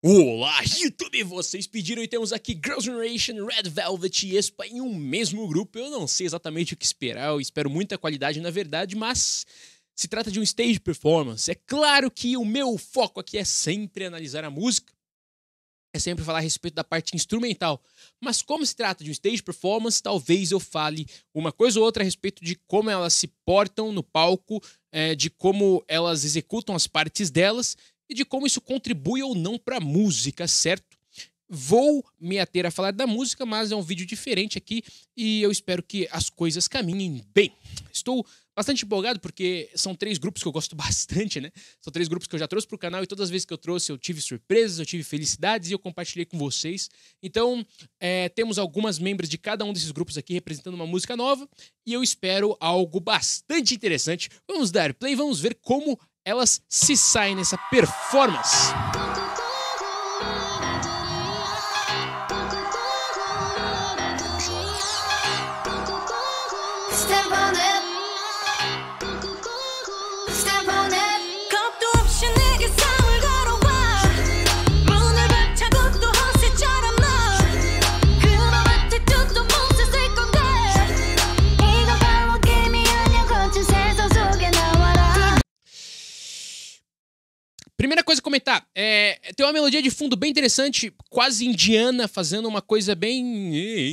Olá, YouTube! Vocês pediram e temos aqui Girls' Generation, Red Velvet e aespa em um mesmo grupo. Eu não sei exatamente o que esperar, eu espero muita qualidade na verdade, mas se trata de um stage performance. É claro que o meu foco aqui é sempre analisar a música, é sempre falar a respeito da parte instrumental. Mas como se trata de um stage performance, talvez eu fale uma coisa ou outra a respeito de como elas se portam no palco, de como elas executam as partes delas, e de como isso contribui ou não para a música, certo? Vou me ater a falar da música, mas é um vídeo diferente aqui e eu espero que as coisas caminhem bem. Estou bastante empolgado porque são 3 grupos que eu gosto bastante, né? São 3 grupos que eu já trouxe pro canal e todas as vezes que eu trouxe eu tive surpresas, eu tive felicidades e eu compartilhei com vocês. Então, temos algumas membros de cada um desses grupos aqui representando uma música nova e eu espero algo bastante interessante. Vamos dar play, vamos ver como elas se saem nessa performance. Primeira coisa a comentar, tem uma melodia de fundo bem interessante, quase indiana, fazendo uma coisa bem...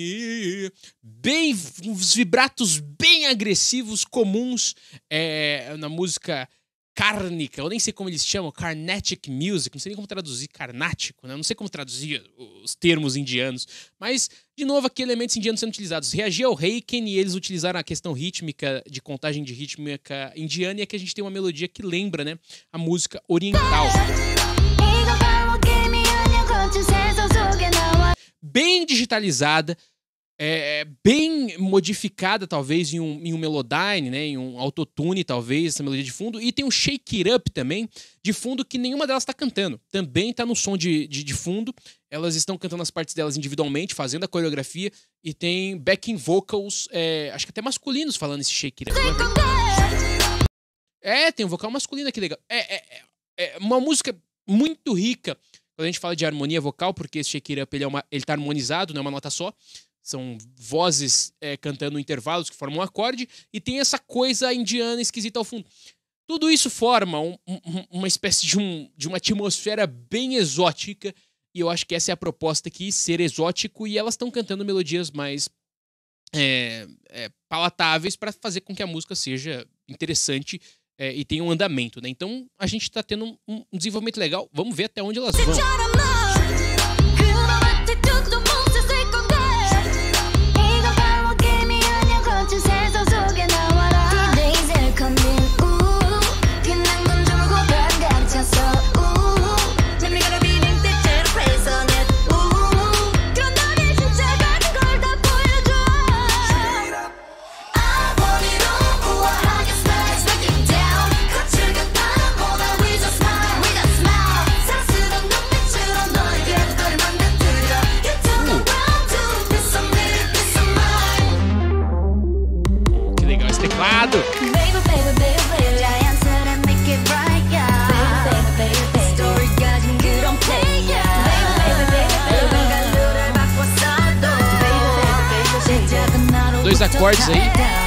uns vibratos bem agressivos, comuns na música cárnica, eu nem sei como eles chamam, Carnatic Music, não sei nem como traduzir carnático, né? Não sei como traduzir os termos indianos, mas, de novo, aqui elementos indianos sendo utilizados. Reagi ao Reiken e eles utilizaram a questão rítmica, de contagem de rítmica indiana, e aqui a gente tem uma melodia que lembra, né, a música oriental. Bem digitalizada, bem modificada, talvez, em um Melodyne, né, em um autotune, talvez, essa melodia de fundo. E tem um Shake It Up também, de fundo, que nenhuma delas está cantando. Também está no som de fundo. Elas estão cantando as partes delas individualmente, fazendo a coreografia. E tem backing vocals, acho que até masculinos, falando esse Shake It Up. Tem um vocal masculino aqui legal. É uma música muito rica quando a gente fala de harmonia vocal, porque esse Shake It Up ele tá harmonizado, não é uma nota só. São vozes cantando intervalos que formam um acorde, e tem essa coisa indiana esquisita ao fundo. Tudo isso forma uma espécie de uma atmosfera bem exótica, e eu acho que essa é a proposta aqui, ser exótico, e elas estão cantando melodias mais palatáveis para fazer com que a música seja interessante e tenha um andamento, né? Então a gente está tendo um desenvolvimento legal, vamos ver até onde elas vão. Teclado. Dois acordes aí.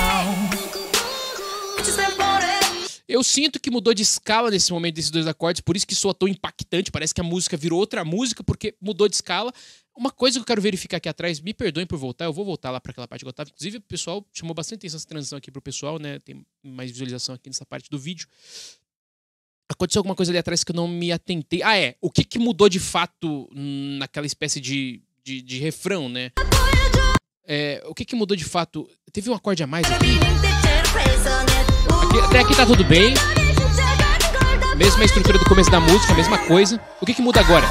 Eu sinto que mudou de escala nesse momento desses 2 acordes, por isso que soa tão impactante. Parece que a música virou outra música, porque mudou de escala. Uma coisa que eu quero verificar aqui atrás, me perdoem por voltar, eu vou voltar lá para aquela parte que eu tava. Inclusive, o pessoal chamou bastante atenção essa transição aqui pro pessoal, né? Tem mais visualização aqui nessa parte do vídeo. Aconteceu alguma coisa ali atrás que eu não me atentei. O que mudou de fato naquela espécie de refrão, né? O que mudou de fato? Teve um acorde a mais aqui? Até aqui tá tudo bem. Mesma estrutura do começo da música, a mesma coisa. O que muda agora?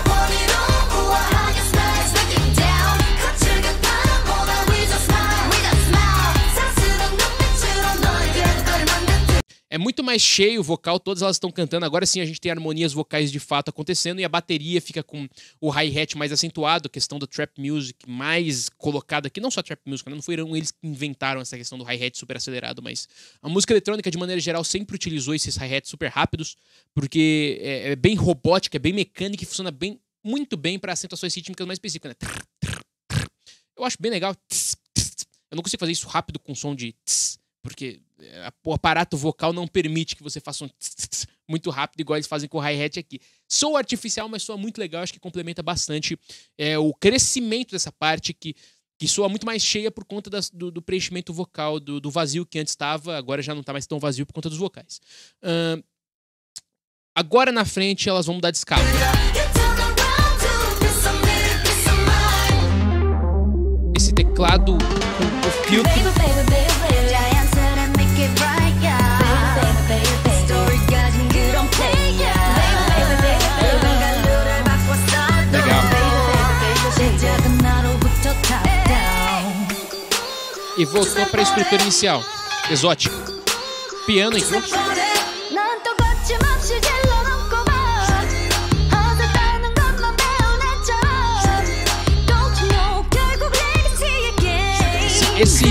É muito mais cheio o vocal, todas elas estão cantando. Agora sim a gente tem harmonias vocais de fato acontecendo e a bateria fica com o hi-hat mais acentuado, a questão do trap music mais colocada aqui. Não só trap music, né? Não foram eles que inventaram essa questão do hi-hat super acelerado, mas a música eletrônica de maneira geral sempre utilizou esses hi-hats super rápidos, porque é bem robótica, é bem mecânica e funciona bem muito bem para acentuações rítmicas mais específicas, né? Eu acho bem legal. Eu não consigo fazer isso rápido com som de porque o aparato vocal não permite que você faça um muito rápido, igual eles fazem com o hi-hat aqui. Soa artificial, mas soa muito legal. Acho que complementa bastante o crescimento dessa parte que soa muito mais cheia por conta do preenchimento vocal, do vazio que antes estava. Agora já não está mais tão vazio por conta dos vocais. Agora na frente elas vão mudar de escala. Esse teclado com o filtro. Legal. E voltou para a estrutura inicial. Exótica. Piano entrou. Esse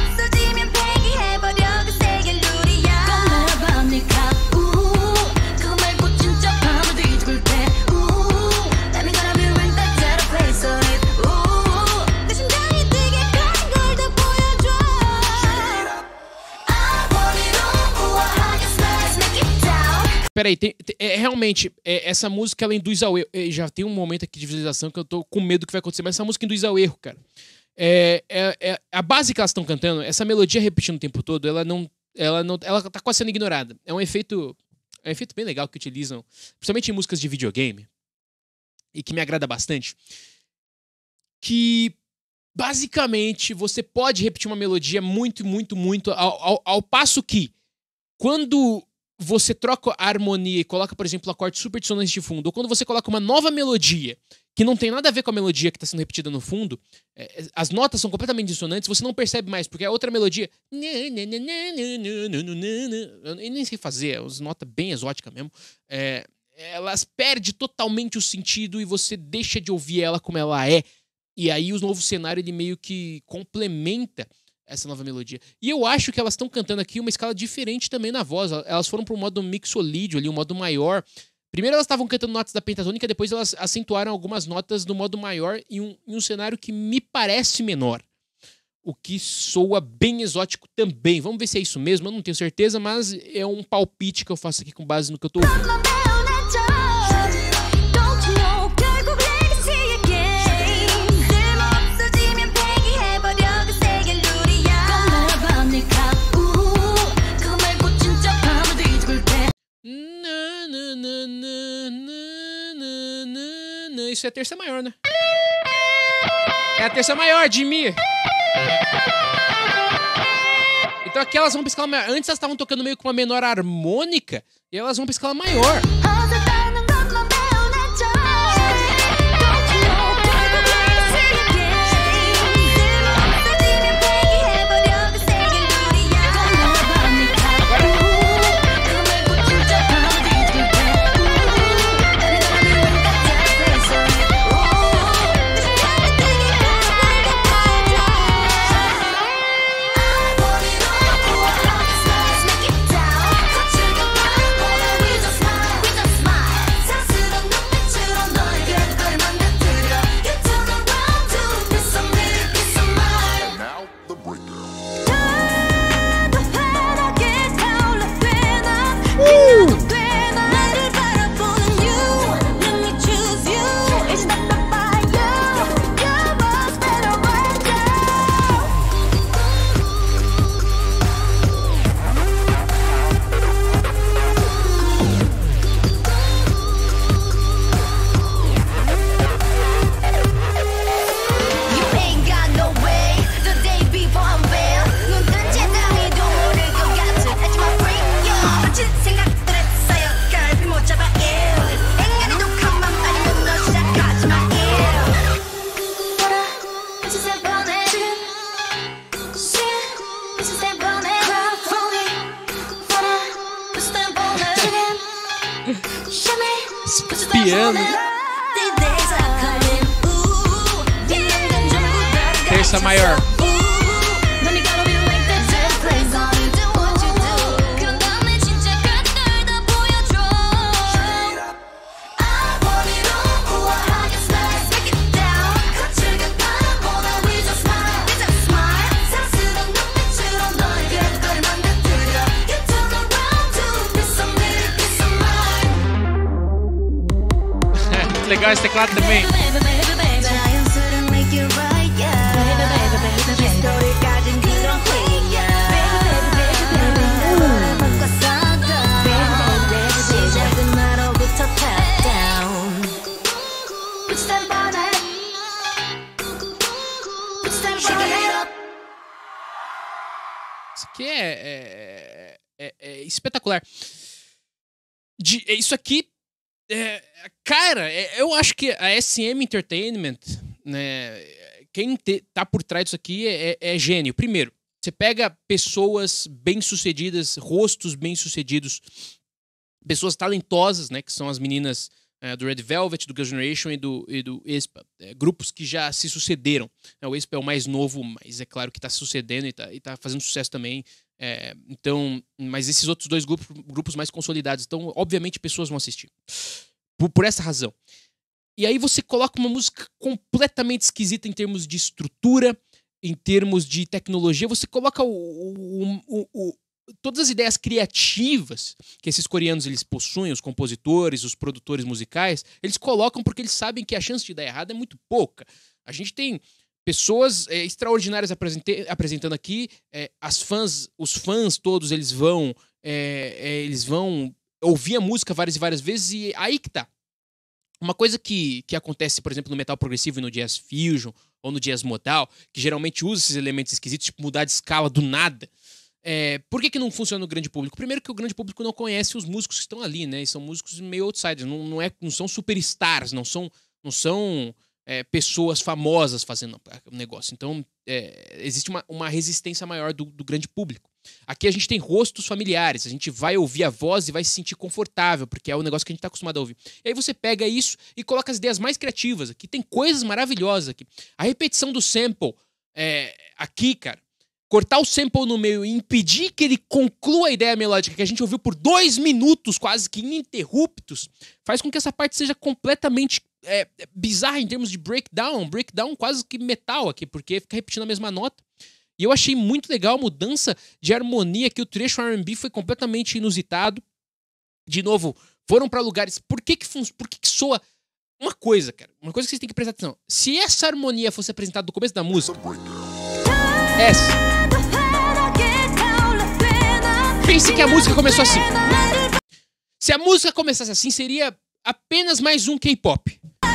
peraí, realmente, essa música ela induz ao erro. Já tem um momento aqui de visualização que eu tô com medo do que vai acontecer, mas essa música induz ao erro, cara. A base que elas estão cantando, essa melodia repetindo o tempo todo, ela tá quase sendo ignorada. É um efeito bem legal que utilizam, principalmente em músicas de videogame, e que me agrada bastante, que basicamente você pode repetir uma melodia muito, muito, muito, ao passo que quando você troca a harmonia e coloca, por exemplo, um acorde super dissonante de fundo, ou quando você coloca uma nova melodia que não tem nada a ver com a melodia que está sendo repetida no fundo, as notas são completamente dissonantes, você não percebe mais, porque a outra melodia... Eu nem sei fazer, é uma notas bem exóticas mesmo. Elas perdem totalmente o sentido e você deixa de ouvir ela como ela é. E aí o novo cenário, ele meio que complementa essa nova melodia. E eu acho que elas estão cantando aqui uma escala diferente também na voz. Elas foram para um modo mixolídio ali, um modo maior. Primeiro elas estavam cantando notas da pentatônica, depois elas acentuaram algumas notas do modo maior em um cenário que me parece menor. O que soa bem exótico também. Vamos ver se é isso mesmo, eu não tenho certeza, mas é um palpite que eu faço aqui com base no que eu tô ouvindo. Isso é a terça maior, né? É a terça maior, Jimmy! Então aqui elas vão pra escala maior. Antes elas estavam tocando meio com uma menor harmônica, e elas vão pra escala maior. Piano. Terça maior. legal esse teclado também. Isso aqui é espetacular. Isso aqui, cara, eu acho que a SM Entertainment, né, quem tá por trás disso aqui é gênio. Primeiro, você pega pessoas bem-sucedidas, rostos bem-sucedidos, pessoas talentosas, né, que são as meninas do Red Velvet, do Girls' Generation e do aespa, grupos que já se sucederam. O aespa é o mais novo, mas é claro que tá se sucedendo e tá fazendo sucesso também. Então, mas esses outros dois grupos mais consolidados, então, obviamente, pessoas vão assistir. Por essa razão. E aí você coloca uma música completamente esquisita em termos de estrutura, em termos de tecnologia, você coloca todas as ideias criativas que esses coreanos eles possuem, os compositores, os produtores musicais, eles colocam porque eles sabem que a chance de dar errado é muito pouca. A gente tem pessoas extraordinárias apresentando aqui, os fãs todos eles vão ouvir a música várias e várias vezes, e aí que tá. Uma coisa que acontece, por exemplo, no metal progressivo e no jazz fusion, ou no jazz modal, que geralmente usa esses elementos esquisitos, tipo mudar de escala do nada. Por que não funciona no grande público? Primeiro que o grande público não conhece os músicos que estão ali, né? E são músicos meio outsiders, não são superstars, não são pessoas famosas fazendo o negócio. Então, existe uma resistência maior do grande público. Aqui a gente tem rostos familiares, a gente vai ouvir a voz e vai se sentir confortável, porque é o negócio que a gente tá acostumado a ouvir. E aí você pega isso e coloca as ideias mais criativas. Aqui tem coisas maravilhosas aqui. A repetição do sample, aqui, cara, cortar o sample no meio e impedir que ele conclua a ideia melódica que a gente ouviu por 2 minutos, quase que ininterruptos, faz com que essa parte seja completamente bizarra em termos de breakdown quase que metal aqui, porque fica repetindo a mesma nota. E eu achei muito legal a mudança de harmonia, que o trecho R&B foi completamente inusitado. De novo, foram pra lugares... Por que soa... Uma coisa, cara, uma coisa que vocês têm que prestar atenção. Se essa harmonia fosse apresentada no começo da música... Essa... Pense que a música começou assim. Se a música começasse assim, seria apenas mais um K-pop.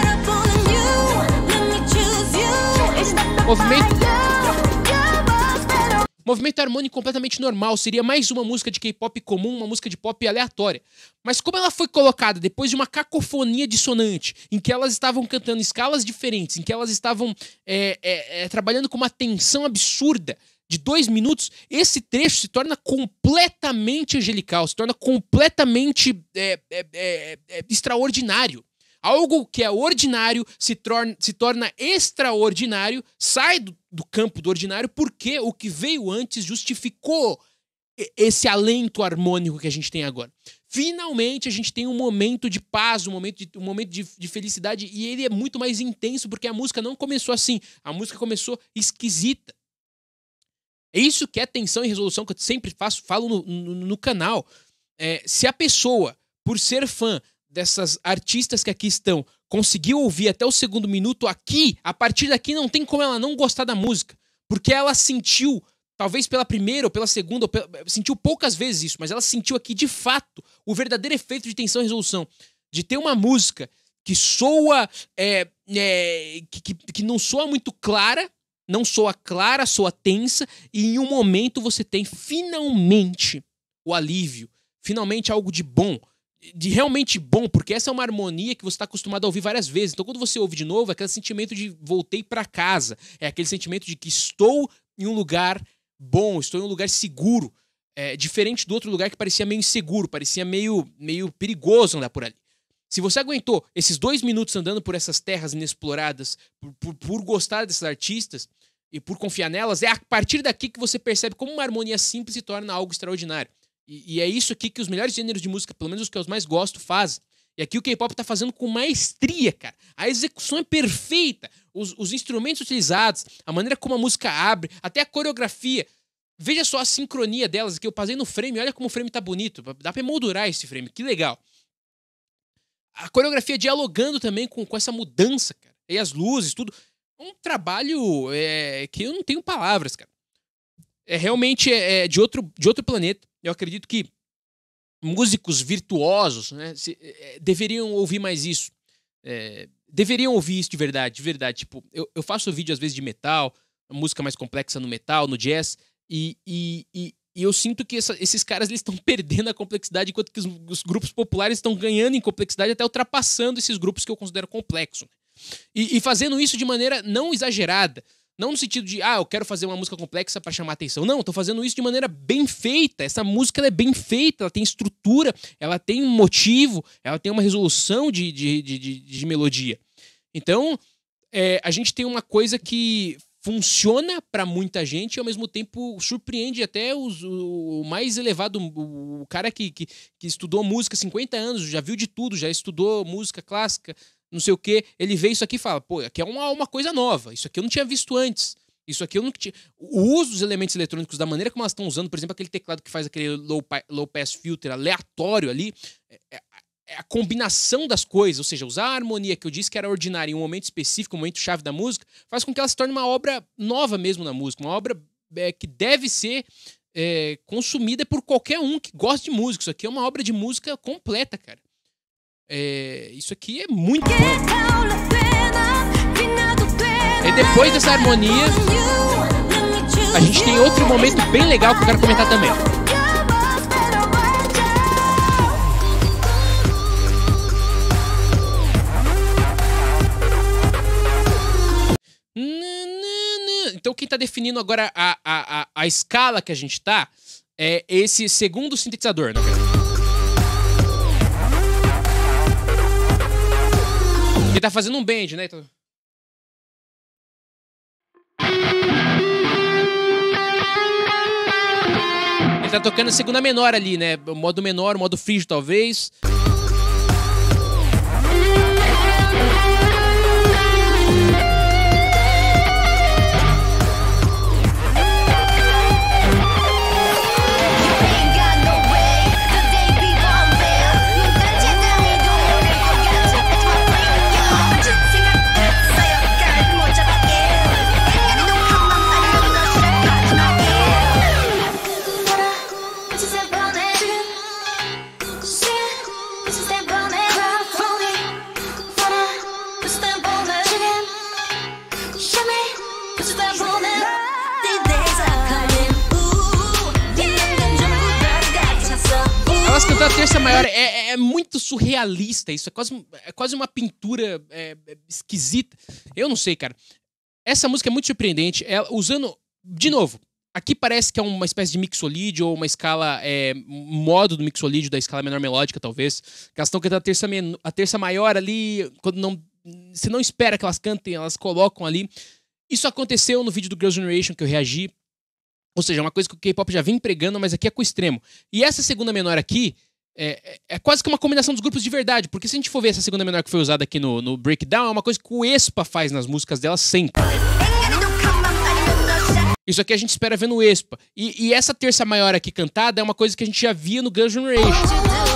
Movimento harmônico completamente normal. Seria mais uma música de K-pop comum, uma música de pop aleatória. Mas como ela foi colocada depois de uma cacofonia dissonante, em que elas estavam cantando escalas diferentes, em que elas estavam trabalhando com uma tensão absurda de 2 minutos, esse trecho se torna completamente angelical, se torna completamente extraordinário. Algo que é ordinário se torna extraordinário, sai do campo do ordinário, porque o que veio antes justificou esse alento harmônico que a gente tem agora. Finalmente a gente tem um momento de paz, um momento de felicidade, e ele é muito mais intenso, porque a música não começou assim, a música começou esquisita. É isso que é tensão e resolução, que eu sempre falo no canal. Se a pessoa, por ser fã dessas artistas que aqui estão, conseguiu ouvir até o 2º minuto, aqui, a partir daqui não tem como ela não gostar da música, porque ela sentiu, talvez pela primeira ou pela segunda, sentiu poucas vezes isso, mas ela sentiu aqui de fato o verdadeiro efeito de tensão e resolução, de ter uma música que soa, que não soa muito clara, não soa clara, soa tensa, e em um momento você tem finalmente o alívio, finalmente algo de bom, de realmente bom, porque essa é uma harmonia que você está acostumado a ouvir várias vezes. Então, quando você ouve de novo, é aquele sentimento de voltei para casa. É aquele sentimento de que estou em um lugar bom, estou em um lugar seguro. Diferente do outro lugar que parecia meio inseguro, parecia meio perigoso andar por ali. Se você aguentou esses 2 minutos andando por essas terras inexploradas, por gostar desses artistas e por confiar nelas, é a partir daqui que você percebe como uma harmonia simples se torna algo extraordinário. E é isso aqui que os melhores gêneros de música, pelo menos os que eu mais gosto, fazem. E aqui o K-pop tá fazendo com maestria, cara. A execução é perfeita. Os instrumentos utilizados, a maneira como a música abre, até a coreografia. Veja só a sincronia delas aqui. Eu passei no frame, olha como o frame tá bonito. Dá pra emoldurar esse frame, que legal. a coreografia dialogando também com essa mudança, cara. E as luzes, tudo. Um trabalho que eu não tenho palavras, cara. Realmente de outro planeta. Eu acredito que músicos virtuosos, né, deveriam ouvir mais isso. Deveriam ouvir isso de verdade, de verdade. Tipo, eu faço vídeo às vezes de metal, música mais complexa no metal, no jazz, e eu sinto que esses caras eles estão perdendo a complexidade, enquanto que os grupos populares estão ganhando em complexidade, até ultrapassando esses grupos que eu considero complexos. E fazendo isso de maneira não exagerada. Não no sentido de, eu quero fazer uma música complexa pra chamar atenção. Não, eu tô fazendo isso de maneira bem feita. Essa música ela é bem feita, ela tem estrutura, ela tem um motivo, ela tem uma resolução de melodia. Então, a gente tem uma coisa que funciona pra muita gente e ao mesmo tempo surpreende até o mais elevado, o cara que estudou música há 50 anos, já viu de tudo, já estudou música clássica, não sei o quê, ele vê isso aqui e fala, pô, aqui é uma coisa nova, isso aqui eu não tinha visto antes, isso aqui eu não tinha... O uso dos elementos eletrônicos, da maneira como elas estão usando, por exemplo, aquele teclado que faz aquele low pass filter aleatório ali, é a combinação das coisas, ou seja, usar a harmonia que eu disse que era ordinária em um momento específico, um momento chave da música, faz com que ela se torne uma obra nova mesmo na música, uma obra que deve ser consumida por qualquer um que gosta de música. Isso aqui é uma obra de música completa, cara. Isso aqui é muito bom. E depois dessa harmonia, a gente tem outro momento bem legal que eu quero comentar também. Então quem tá definindo agora a escala que a gente tá é esse segundo sintetizador, na verdade. Ele tá fazendo um bend, né? Ele tá tocando a segunda menor ali, né? O modo menor, o modo frígio, talvez. Elas cantando a terça maior é muito surrealista isso, é quase uma pintura esquisita. Eu não sei, cara. Essa música é muito surpreendente. Usando, de novo, aqui parece que é uma espécie de mixolídio ou uma escala, modo do mixolídio da escala menor melódica, talvez. Que elas estão cantando a terça maior ali, quando você não espera que elas cantem, elas colocam ali. Isso aconteceu no vídeo do Girls' Generation que eu reagi. Ou seja, é uma coisa que o K-pop já vem pregando, mas aqui é com o extremo. E essa segunda menor aqui é quase que uma combinação dos grupos de verdade. Porque se a gente for ver essa segunda menor que foi usada aqui no Breakdown, é uma coisa que o Aespa faz nas músicas dela sempre. Isso aqui a gente espera ver no Aespa. E essa terça maior aqui cantada é uma coisa que a gente já via no Girls' Generation.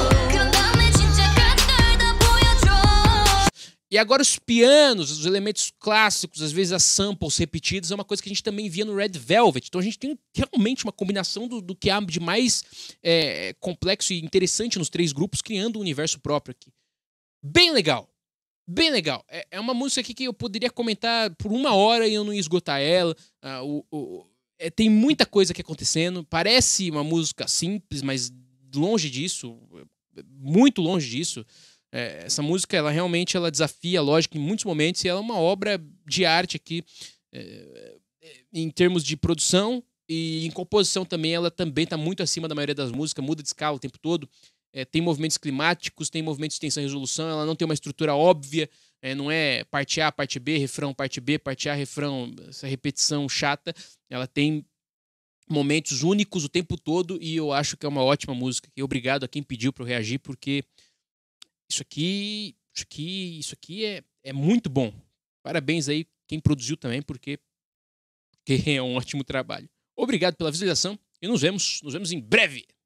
E agora os pianos, os elementos clássicos, às vezes as samples repetidas, é uma coisa que a gente também via no Red Velvet. Então a gente tem realmente uma combinação do que há de mais complexo e interessante nos três grupos, criando um universo próprio aqui. Bem legal. Bem legal. É uma música aqui que eu poderia comentar por 1 hora e eu não ia esgotar ela. Tem muita coisa aqui acontecendo. Parece uma música simples, mas longe disso. Muito longe disso. Essa música, ela realmente desafia a lógica em muitos momentos e ela é uma obra de arte aqui em termos de produção e em composição também. Ela também está muito acima da maioria das músicas, muda de escala o tempo todo. Tem movimentos climáticos, tem movimentos de tensão e resolução, ela não tem uma estrutura óbvia, não é parte A, parte B, refrão, parte B, parte A, refrão, essa repetição chata. Ela tem momentos únicos o tempo todo e eu acho que é uma ótima música. E obrigado a quem pediu para eu reagir, porque isso aqui é muito bom. Parabéns aí quem produziu também, porque é um ótimo trabalho. Obrigado pela visualização e nos vemos em breve.